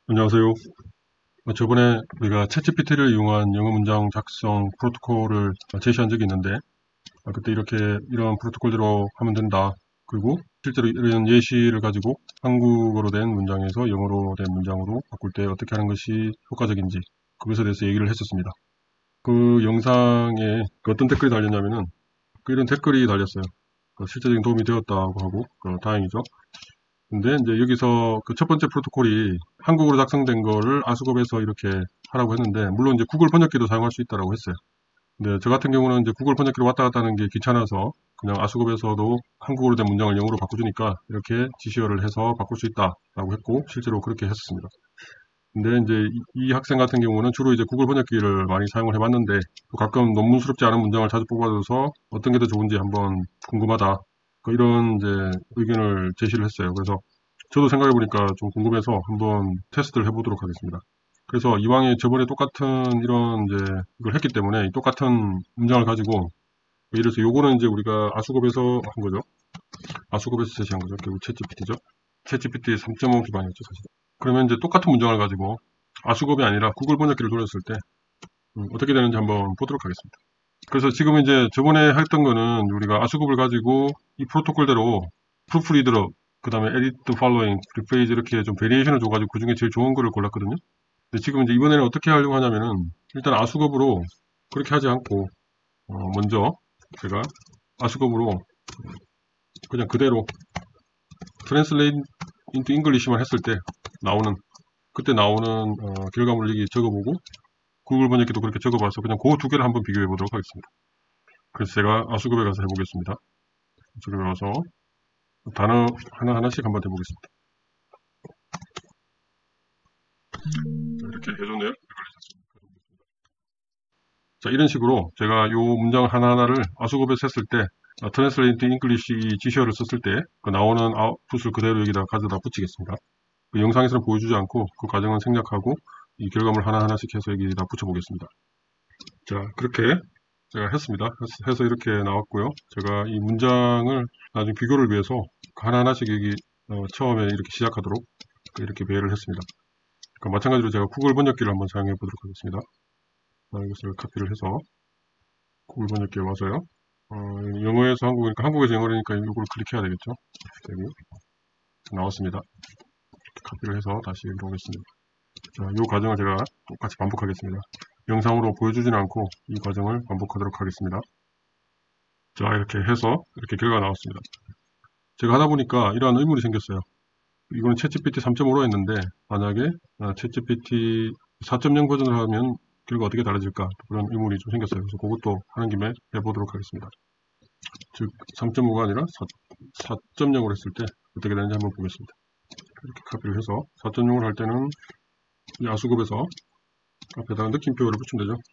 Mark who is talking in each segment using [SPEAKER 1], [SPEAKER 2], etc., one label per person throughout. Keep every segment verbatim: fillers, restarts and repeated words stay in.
[SPEAKER 1] 안녕하세요. 어, 저번에 우리가 챗지피티를 이용한 영어 문장 작성 프로토콜을 제시한 적이 있는데, 아, 그때 이렇게 이런 프로토콜대로 하면 된다. 그리고 실제로 이런 예시를 가지고 한국어로 된 문장에서 영어로 된 문장으로 바꿀 때 어떻게 하는 것이 효과적인지, 그것에 대해서 얘기를 했었습니다. 그 영상에 그 어떤 댓글이 달렸냐면은, 그 이런 댓글이 달렸어요. 그 실제적인 도움이 되었다고 하고, 그 다행이죠. 근데 이제 여기서 그 첫 번째 프로토콜이 한국어로 작성된 거를 아수겁에서 이렇게 하라고 했는데, 물론 이제 구글 번역기도 사용할 수 있다라고 했어요. 근데 저 같은 경우는 이제 구글 번역기로 왔다 갔다 하는 게 귀찮아서 그냥 아수겁에서도 한국어로 된 문장을 영어로 바꿔주니까 이렇게 지시어를 해서 바꿀 수 있다라고 했고, 실제로 그렇게 했었습니다. 근데 이제 이, 이 학생 같은 경우는 주로 이제 구글 번역기를 많이 사용을 해봤는데, 또 가끔 논문스럽지 않은 문장을 자주 뽑아줘서 어떤 게 더 좋은지 한번 궁금하다. 그 이런 이제 의견을 제시를 했어요. 그래서 저도 생각해보니까 좀 궁금해서 한번 테스트를 해보도록 하겠습니다. 그래서 이왕에 저번에 똑같은 이런 이제 이걸 했기 때문에 이 똑같은 문장을 가지고, 예를 들어서 요거는 이제 우리가 아수겁에서 한 거죠. 아수겁에서 제시한 거죠. 결국 챗지피티죠. 챗지피티 삼 점 오 기반이었죠, 사실. 그러면 이제 똑같은 문장을 가지고 아수겁이 아니라 구글 번역기를 돌렸을 때 음, 어떻게 되는지 한번 보도록 하겠습니다. 그래서 지금 이제 저번에 했던 거는 우리가 아수급을 가지고 이 프로토콜대로 프루프리드러, 그 다음에 에디트 팔로잉, 리페이지 이렇게 좀 베리에이션을 줘가지고 그 중에 제일 좋은 거를 골랐거든요. 근데 지금 이제 이번에는 어떻게 하려고 하냐면은 일단 아수급으로 그렇게 하지 않고 어, 먼저 제가 아수급으로 그냥 그대로 트랜슬레이트 인투 잉글리시만 했을 때 나오는, 그때 나오는 어, 결과물을 여기 적어보고 구글 번역기도 그렇게 적어봐서 그냥 그 두 개를 한번 비교해 보도록 하겠습니다. 그래서 제가 아수급에 가서 해보겠습니다. 아수급에 가서 단어 하나하나씩 한번 해보겠습니다. 이렇게 해줬네요. 자, 이런 식으로 제가 이 문장 하나하나를 아수급에서 했을 때, 트랜슬레이트 잉글리시 지시어를 썼을 때, 그 나오는 아웃풋을 그대로 여기다 가져다 붙이겠습니다. 그 영상에서는 보여주지 않고, 그 과정은 생략하고, 이 결과물 하나하나씩 해서 여기다 붙여보겠습니다. 자, 그렇게 제가 했습니다. 해서 이렇게 나왔고요. 제가 이 문장을 나중에 비교를 위해서 하나하나씩 여기 어, 처음에 이렇게 시작하도록 이렇게 배열을 했습니다. 그러니까 마찬가지로 제가 구글 번역기를 한번 사용해 보도록 하겠습니다. 아, 이것을 카피를 해서 구글 번역기에 와서요. 어, 영어에서 한국이니까 한국에서 영어니까 이걸 클릭해야 되겠죠. 여기 나왔습니다. 카피를 해서 다시 여기로 오겠습니다. 자, 이 과정을 제가 똑같이 반복하겠습니다. 영상으로 보여주지는 않고 이 과정을 반복하도록 하겠습니다. 자, 이렇게 해서 이렇게 결과가 나왔습니다. 제가 하다 보니까 이러한 의문이 생겼어요. 이거는 챗지피티 삼 점 오로 했는데 만약에 챗지피티 사 점 영 버전을 하면 결과 어떻게 달라질까, 그런 의문이 좀 생겼어요. 그래서 그것도 하는 김에 해보도록 하겠습니다. 즉 삼 점 오가 아니라 사 점 영으로 했을 때 어떻게 되는지 한번 보겠습니다. 이렇게 카피를 해서 사 점 영을 할 때는 이 아수급에서 앞에다가 느낌표를 붙이면 되죠.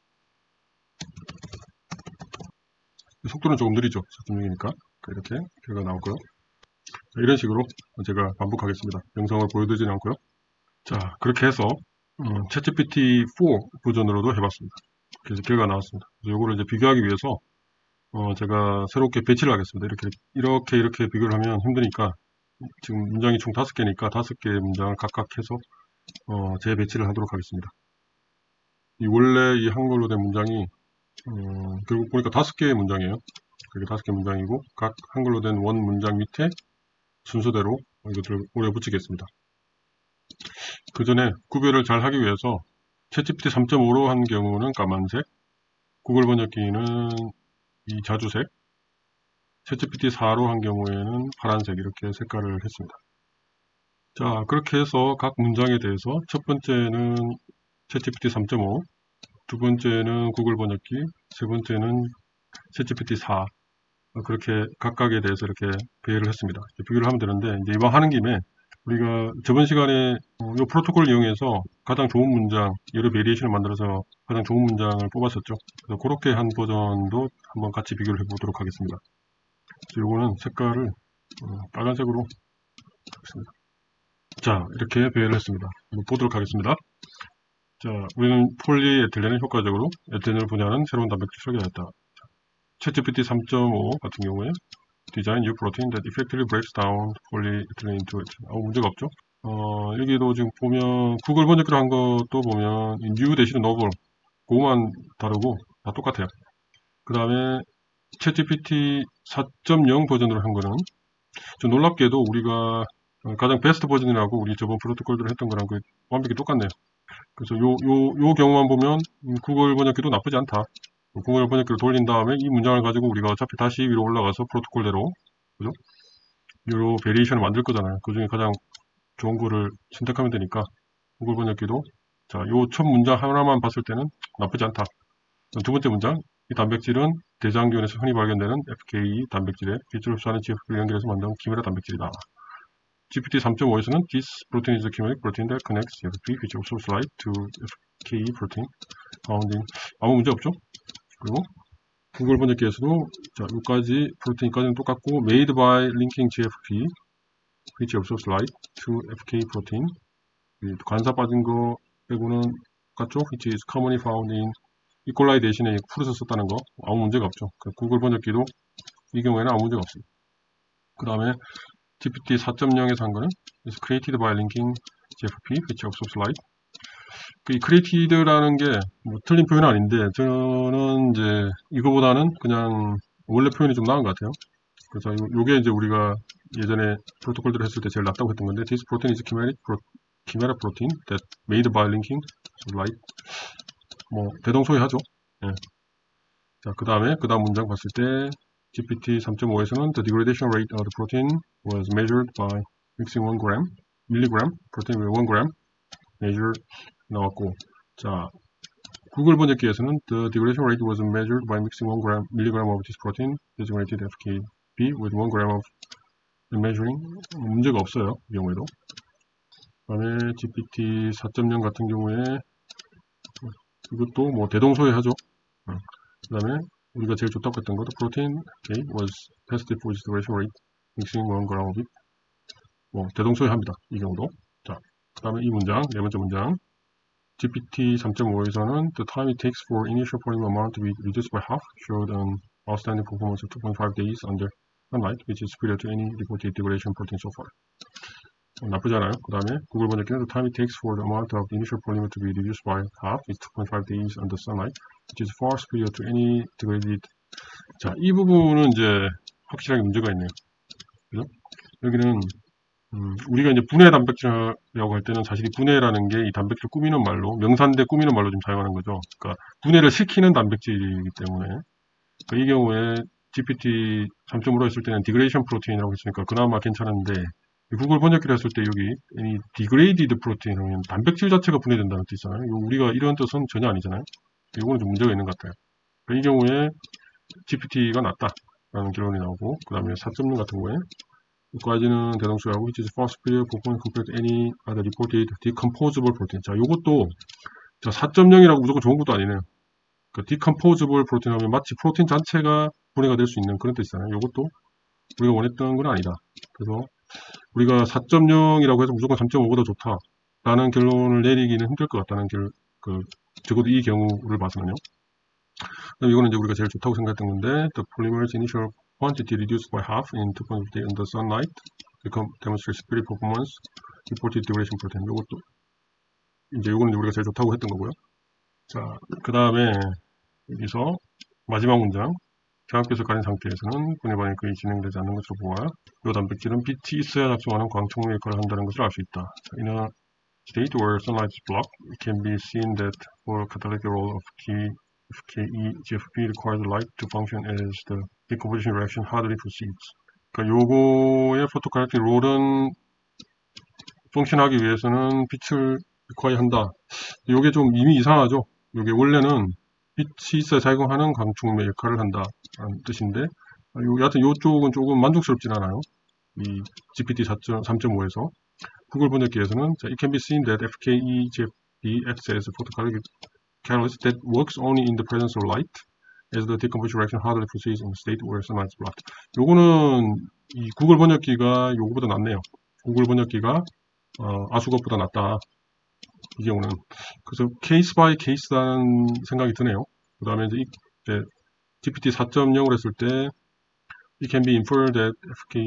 [SPEAKER 1] 속도는 조금 느리죠. 사 점 영이니까 이렇게 결과가 나오고요. 이런 식으로 제가 반복하겠습니다. 영상을 보여드리지는 않고요. 자, 그렇게 해서 음, 챗지피티 사 버전으로도 해봤습니다. 그래서 결과가 나왔습니다. 그래서 이거를 이제 비교하기 위해서 어, 제가 새롭게 배치를 하겠습니다. 이렇게 이렇게 이렇게 비교를 하면 힘드니까 지금 문장이 총 다섯 개니까 다섯 개의 문장을 각각 해서 어, 재배치를 하도록 하겠습니다. 이 원래 이 한글로 된 문장이 어, 결국 보니까 다섯 개의 문장이에요. 그게 다섯 개 문장이고 각 한글로 된 원 문장 밑에 순서대로 이것들을 오려 붙이겠습니다. 그 전에 구별을 잘 하기 위해서 챗지피티 삼 점 오로 한 경우는 까만색, 구글 번역기는 이 자주색, 챗지피티 사로 한 경우에는 파란색, 이렇게 색깔을 했습니다. 자, 그렇게 해서 각 문장에 대해서 첫 번째는 챗지피티 삼 점 오, 두 번째는 구글 번역기, 세 번째는 챗지피티 사, 그렇게 각각에 대해서 이렇게 배열을 했습니다. 비교를 하면 되는데, 이제 이왕 하는 김에 우리가 저번 시간에 이 프로토콜을 이용해서 가장 좋은 문장, 여러 베리에이션을 만들어서 가장 좋은 문장을 뽑았었죠. 그래서 그렇게 한 버전도 한번 같이 비교를 해보도록 하겠습니다. 이거는 색깔을 빨간색으로 하겠습니다. 자, 이렇게 배열을 했습니다. 한번 보도록 하겠습니다. 자, 우리는 폴리에틸렌을 효과적으로 에틸렌을 분해하는 새로운 단백질 설계하였다. 챗지피티 삼 점 오 같은 경우에 Design new protein that effectively breaks down polyethylene into it. 아무 문제가 없죠. 어, 여기도 지금 보면 구글 번역기로 한 것도 보면 new 대신에 novel 그거만 다르고 다 똑같아요. 그 다음에 챗지피티 사 점 영 버전으로 한 거는 좀 놀랍게도 우리가 가장 베스트 버전이라고 우리 저번 프로토콜들을 했던 거랑 그 완벽히 똑같네요. 그래서 요, 요, 요 경우만 보면 구글 번역기도 나쁘지 않다. 구글 번역기를 돌린 다음에 이 문장을 가지고 우리가 어차피 다시 위로 올라가서 프로토콜대로 그죠? 요 베리에이션을 만들 거잖아요. 그 중에 가장 좋은 거를 선택하면 되니까 구글 번역기도 자, 요 첫 문장 하나만 봤을 때는 나쁘지 않다. 두 번째 문장, 이 단백질은 대장균에서 흔히 발견되는 에프케이이 단백질에 빛을 흡수하는 지에프피를 연결해서 만든 키메라 단백질이다. 지피티 삼 점 오에서는 This protein is a chimeric protein that connects 지 에프 피, which absorbs light, to 에프케이이 protein found in 아무 문제 없죠? 그리고 구글 번역기에서도 자, 여기까지 프로테인까지는 똑같고 made by linking 지 에프 피, which absorbs light, to 에프케이이 protein 관사 빠진 거 빼고는 똑같죠? which is commonly found in 이콜라이 대신에 풀에서 썼다는 거 아무 문제가 없죠. 구글 번역기도 이 경우에는 아무 문제가 없습니다. 그 다음에 지피티 사 점 영에서 한 거는 is created by linking 지 에프 피 which absorbs light. 이 created라는 게 뭐 틀린 표현은 아닌데 저는 이제 이거보다는 그냥 원래 표현이 좀 나은 것 같아요. 그래서 요, 요게 이제 우리가 예전에 프로토콜들을 했을 때 제일 낫다고 했던 건데 this protein is chimeric pro, chimera protein that made by linking light. 뭐 대동소이하죠. 예. 자, 그 다음에 그 다음 문장 봤을 때 지피티 삼 점 오에서는 the degradation rate of the protein was measured by mixing one gram, milligram, protein with one gram measure 나왔고, 자, 구글 번역기에서는 the degradation rate was measured by mixing one gram, milligram of this protein designated 에프케이비 with one gram of the measuring 문제가 없어요. 이 경우에도. 그 다음에 지피티 사 점 영 같은 경우에 이것도 뭐 대동소이하죠. 어. 그 다음에 우리가 제일 좋다고 했던 것도 protein okay, was tested for its degradation rate mixing one gram of it. 뭐 대동소이합니다. 이 경우도. 자, 그 다음에 이 문장, 네 번째 문장. 지피티 삼 점 오에서는 the time it takes for initial polymer amount to be reduced by half showed an outstanding performance of two point five days under sunlight, which is superior to any reported degradation protein so far. 어, 나쁘지 않아요. 그 다음에 구글 번역기는 the time it takes for the amount of the initial polymer to be reduced by half is two point five days under sunlight, which is far superior to any degraded. 자, 이 부분은 이제 확실하게 문제가 있네요. 그죠? 여기는 음, 우리가 이제 분해 단백질이라고 할 때는 사실 이 분해라는 게 이 단백질을 꾸미는 말로 명사인데 꾸미는 말로 좀 사용하는 거죠. 그러니까 분해를 시키는 단백질이기 때문에 그러니까 이 경우에 지피티 삼 점 오로 했을 때는 디그레이션 프로테인이라고 했으니까 그나마 괜찮은데 구글 번역기를 했을 때 여기 이 degraded 프로테인은 단백질 자체가 분해된다는 뜻이잖아요. 우리가 이런 뜻은 전혀 아니잖아요. 이거는 좀 문제가 있는 것 같아요. 그러니까 이 경우에 지피티가 낫다라는 결론이 나오고 그 다음에 사 점 영 같은 경우에 여기까지는 대동소이하고 which is far superior performance compared to any other reported decomposable protein. 자, 요것도 자, 사 점 영이라고 무조건 좋은 것도 아니네요. 그러니까 decomposable protein 하면 마치 프로테인 자체가 분해가 될 수 있는 그런 뜻이잖아요. 요것도 우리가 원했던 건 아니다. 그래서 우리가 사 점 영이라고 해서 무조건 삼 점 오보다 좋다 라는 결론을 내리기는 힘들 것 같다는 결, 그, 적어도 이 경우를 봐서는요. 그럼 이거는 이제 우리가 제일 좋다고 생각했던 건데 the polymer's initial quantity reduced by half in two point five days under sunlight demonstrates superior performance reported degradation protein. 요것도 이제 요거는 우리가 제일 좋다고 했던 거고요. 자, 그 다음에 여기서 마지막 문장 경합계에서 가린 상태에서는 분해 반응이 거의 진행되지 않는 것으로 보아 이 단백질은 빛이 있어야 작동하는 광촉의 역할을 한다는 것을 알 수 있다. 자, in a state where sunlight is blocked, it can be seen that for catalytic role of key 에프케이이 지 에프 피 requires light to function as the decomposition reaction hardly proceeds. 그러니까 요거의 포토칼리틱 롤은 펑션하기 위해서는 빛을 require 한다. 요게 좀 이미 이상하죠. 요게 원래는 빛이 있어야 작용하는 광촉의 역할을 한다라는 뜻인데 요, 여하튼 요쪽은 조금 만족스럽진 않아요. 이 지피티 삼 점 오에서 구글 번역기에서는 it can be seen that 에프케이이 지 에프 피 acts as a photocatalytic catalyst that works only in the presence of light as the decomposition reaction hardly proceeds in a state where sunlight is blocked. 요거는 이 구글 번역기가 요거보다 낫네요. 구글 번역기가 어, 아수것보다 낫다. 이 경우는 그래서 케이스 바이 케이스라는 생각이 드네요. 그 다음에 이제, 이제 지피티 사 점 영을 했을 때 it can be inferred that 에프케이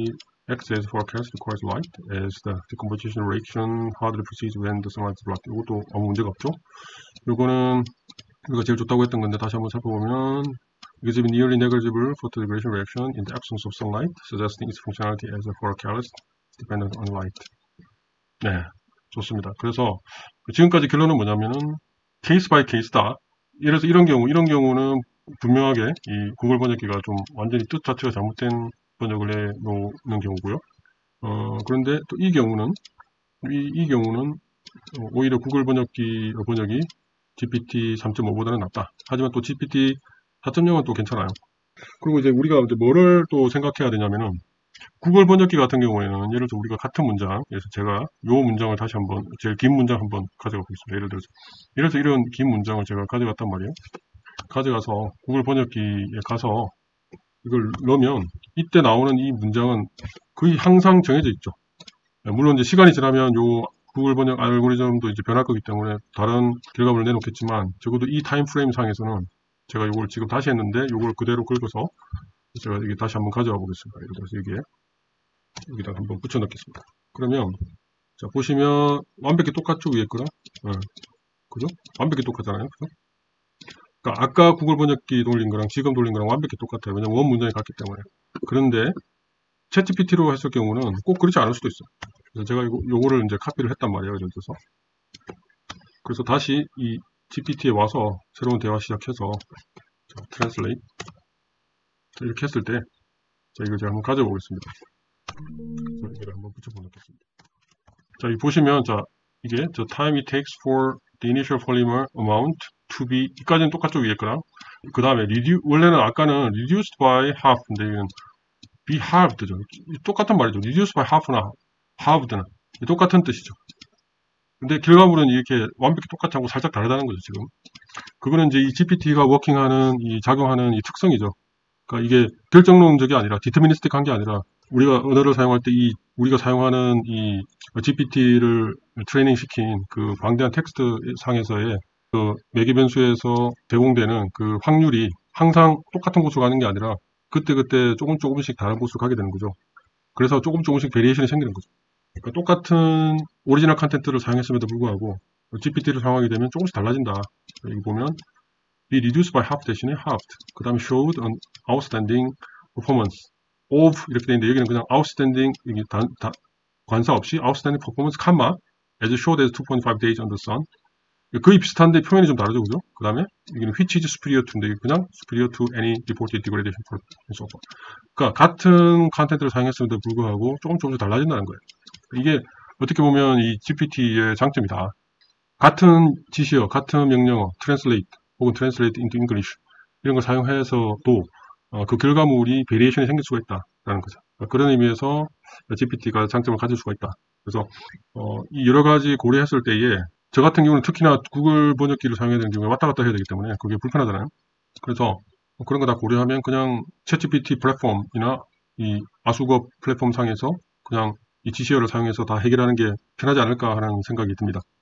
[SPEAKER 1] X as forecast requires light as the decomposition reaction hardly proceeds when the sunlight is blocked. 이것도 아무 문제가 없죠. 요거는 우리가 제일 좋다고 했던 건데 다시 한번 살펴보면 exhibit nearly negligible photodegradation reaction in the absence of sunlight, suggesting its functionality as a forecast dependent on light. 네, 좋습니다. 그래서 지금까지 결론은 뭐냐면은 케이스 바이 케이스다. 예를 들어서 이런 경우, 이런 경우는 분명하게 이 구글 번역기가 좀 완전히 뜻 자체가 잘못된 번역을 해놓는 경우고요. 어, 그런데 또 이 경우는 이, 이 경우는 오히려 구글 번역기 번역이 지피티 삼 점 오보다는 낫다. 하지만 또 지피티 사 점 영은 또 괜찮아요. 그리고 이제 우리가 이제 뭐를 또 생각해야 되냐면은 구글 번역기 같은 경우에는 예를 들어 우리가 같은 문장, 그래서 제가 요 문장을 다시 한번 제일 긴 문장 한번 가져가 보겠습니다. 예를 들어서 예를 들어서 이런 긴 문장을 제가 가져갔단 말이에요. 가져가서 구글 번역기에 가서 이걸 넣으면 이때 나오는 이 문장은 거의 항상 정해져 있죠. 물론 이제 시간이 지나면 요 구글 번역 알고리즘도 이제 변할 거기 때문에 다른 결과물을 내놓겠지만 적어도 이 타임 프레임 상에서는 제가 이걸 지금 다시 했는데 이걸 그대로 긁어서 제가 이게 다시 한번 가져와 보겠습니다. 예를 들어서 여기에 여기다 한번 붙여 넣겠습니다. 그러면 자 보시면 완벽히 똑같죠 위에 거랑 네. 그죠? 완벽히 똑같잖아요. 그죠? 그러니까 아까 구글 번역기 돌린 거랑 지금 돌린 거랑 완벽히 똑같아요. 왜냐면 원 문장이 같기 때문에. 그런데 챗지피티로 했을 경우는 꼭 그렇지 않을 수도 있어요. 그래서 제가 이거, 요거를 이제 카피를 했단 말이에요. 예를 들어서. 그래서 다시 이 지피티에 와서 새로운 대화 시작해서 자, translate 이렇게 했을 때 자, 이거 제가 한번 가져보겠습니다. 그래서 이걸 한번 붙여보겠습니다. 자, 이 보시면 자, 이게 the time it takes for the initial polymer amount to be 이까지는 똑같죠 위에 거랑 그 다음에 reduce 원래는 아까는 reduced by half인데 이건 be halved죠. 똑같은 말이죠. reduced by half나 halved나 똑같은 뜻이죠. 근데 결과물은 이렇게 완벽히 똑같지 않고 살짝 다르다는 거죠, 지금. 그거는 이제 이 지피티가 워킹하는, 이 작용하는 이 특성이죠. 그러니까 이게 결정론적이 아니라, 디터미니스틱한 게 아니라, 우리가 언어를 사용할 때 이, 우리가 사용하는 이 지피티를 트레이닝 시킨 그 방대한 텍스트 상에서의 그 매개 변수에서 제공되는 그 확률이 항상 똑같은 곳으로 가는 게 아니라, 그때그때 조금 조금씩 다른 곳으로 가게 되는 거죠. 그래서 조금 조금씩 베리에이션이 생기는 거죠. 그러니까 똑같은 오리지널 컨텐츠를 사용했음에도 불구하고 지피티를 사용하게 되면 조금씩 달라진다. 여기 보면 be reduced by half 대신에 halved 그 다음에 showed an outstanding performance of 이렇게 되는데 여기는 그냥 outstanding 여기 다, 다, 관사 없이 outstanding performance 칸마 as showed as two point five days on the sun 거의 비슷한데 표현이 좀 다르죠, 그죠? 그 다음에 여기는 which is superior to인데 그냥 superior to any reported degradation for and so forth. 그러니까 같은 컨텐츠를 사용했음에도 불구하고 조금 조금씩 달라진다는 거예요. 이게 어떻게 보면 이 지피티의 장점이다. 같은 지시어, 같은 명령어, translate 혹은 translate into English 이런 걸 사용해서도 어, 그 결과물이 베리에이션이 생길 수가 있다라는 거죠. 그러니까 그런 의미에서 지피티가 장점을 가질 수가 있다. 그래서 어, 이 여러 가지 고려했을 때에 저 같은 경우는 특히나 구글 번역기를 사용해야 되는 경우에 왔다 갔다 해야 되기 때문에 그게 불편하잖아요. 그래서 그런 거 다 고려하면 그냥 챗지피티 플랫폼이나 이 아수거 플랫폼 상에서 그냥 이 지시어를 사용해서 다 해결하는 게 편하지 않을까 하는 생각이 듭니다.